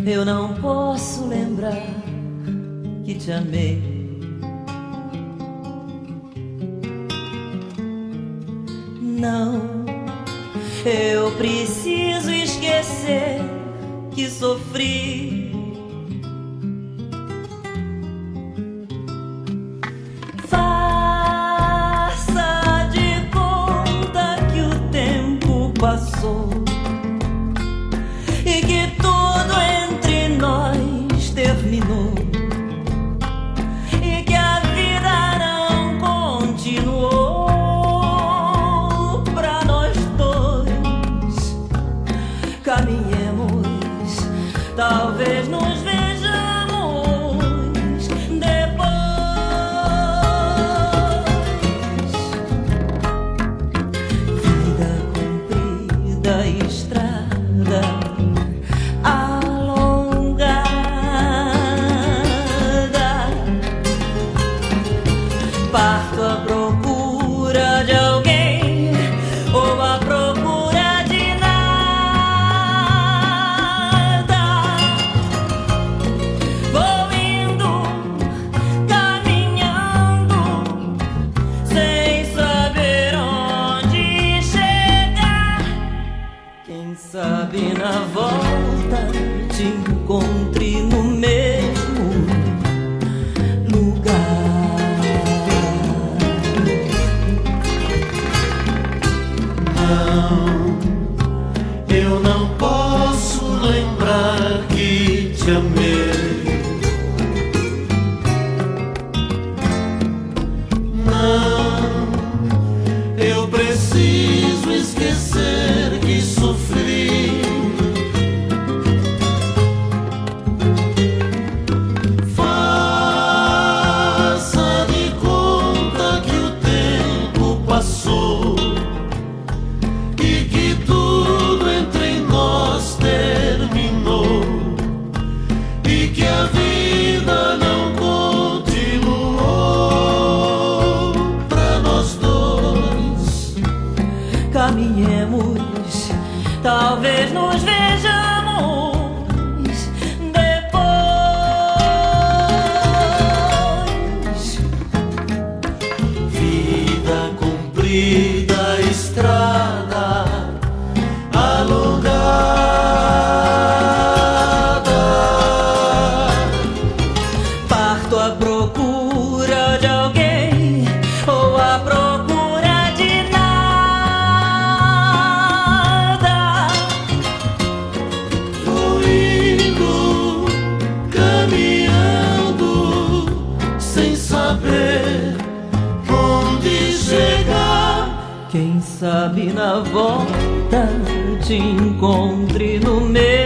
Eu não posso lembrar que te amei. Não, eu preciso esquecer que sofri. Faça de conta que o tempo passou e que tudo entre nós terminou, e que a vida não continuou pra nós dois. Caminhemos, talvez nos vejamos depois. Vida comprida, estrada alongada, parto à procura de alguém ou à procura de nada. Vou indo, caminhando, sem saber onde chegar. Quem sabe na volta te encontre no mesmo lugar. Não, eu não posso lembrar que te amei. Não, eu preciso esquecer que sofri. Faça de conta que o tempo passou e que tudo entre nós terminou, e que a vida não continuou pra nós dois. Caminhemos, talvez nos vejamos depois. Vida comprida, estrada alongada, Parto à procura de alguém ou à procura de nada. vou indo, caminhando, sem saber onde chegar. Quem sabe na volta te encontre no meio